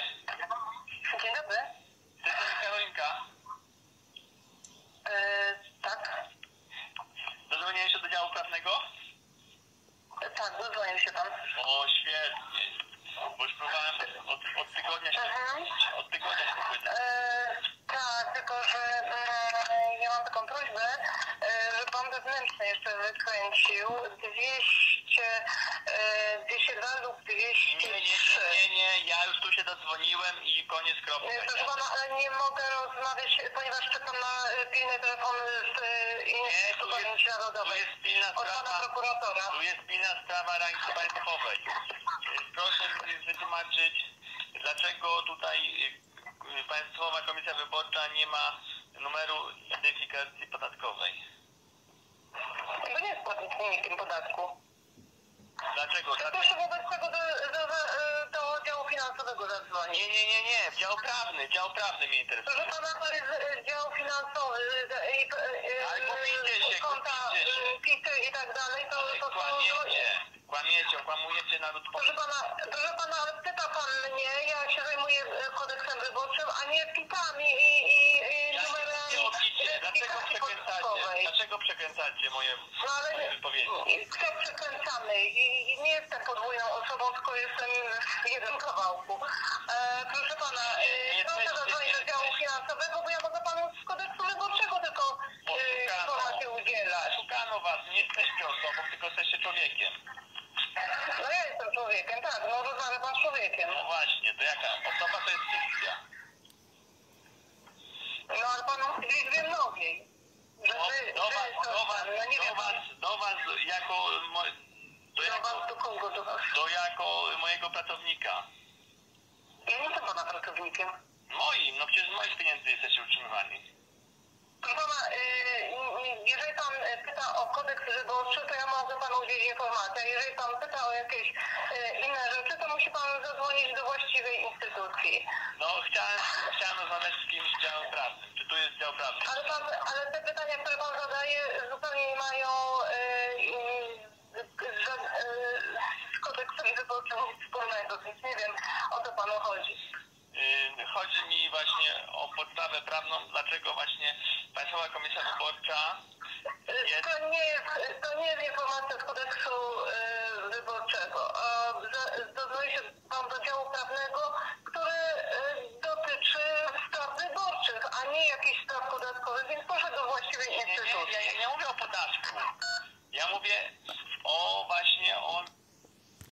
Dzień dobry. To jest Karolinka. Tak. Dodzwoniłeś się do działu prawnego? Tak, dodzwonił się pan. O, świetnie. Bo już próbowałem od tygodnia się od tygodnia się powiedzieć. Tak, tylko że ja mam taką prośbę, że pan wewnętrzny jeszcze wykręcił 202 lub 203. Nie, ja już tu się dodzwoniłem i koniec kropka. Proszę pana, ale nie mogę rozmawiać, ponieważ czekam na pilny telefon z Instytutu Pamięci Narodowej. Od pana prokuratora. Tu jest pilna sprawa rangi państwowej. Proszę mi wytłumaczyć, dlaczego tutaj Państwowa Komisja Wyborcza nie ma numeru identyfikacji podatkowej. To nie jest płatnikiem podatku. Dlaczego? Proszę wobec tego do działu finansowego zadzwonić. Nie, dział prawny mnie interesuje. Proszę pana, to jest dział finansowy Ale kupicie się. PIT i tak dalej, to Okłamujecie naród. Proszę pana, ale pyta pan mnie, ja się zajmuję kodeksem wyborczym, a nie PIT-ami i numerami Dlaczego przekręcacie moje wypowiedzi? Kto przekręcamy? I nie jestem podwójną osobą, tylko jestem w jednym kawałku. Proszę pana, proszę zadzwonić do działu finansowego, bo ja mogę panu z kodeksu wyborczego tylko informacje udzielać. Szukano was, nie jesteście osobą, tylko jesteście człowiekiem. No ja jestem człowiekiem, tak, no rozmawia pan z człowiekiem. No właśnie, to jaka osoba to jest fikcja? No ale pan musi wiedzieć mnogiej. Jako mojego pracownika. Ja nie jestem pana pracownikiem. Moim, no przecież z moich pieniędzy jesteście utrzymywani. Proszę pana, jeżeli pan pyta o kodeks wyborczy, to ja mogę panu udzielić informacji. A jeżeli pan pyta o jakieś inne rzeczy, to musi pan zadzwonić do właściwej instytucji. No chciałem rozmawiać z kimś z działu prawnym. Czy tu jest dział prawny? Ale te pytania, które pan zadaje, zupełnie nie mają z kodeksem wyborczym nic wspólnego, więc nie wiem, o co panu chodzi. Chodzi mi właśnie o podstawę prawną, dlaczego właśnie Państwowa Komisja Wyborcza jest... To nie jest informacja z kodeksu wyborczego. Dodzwoni się pan do działu prawnego, który dotyczy spraw wyborczych, a nie jakichś spraw podatkowych, więc proszę do właściwej instytucji. Ja nie mówię o podatku.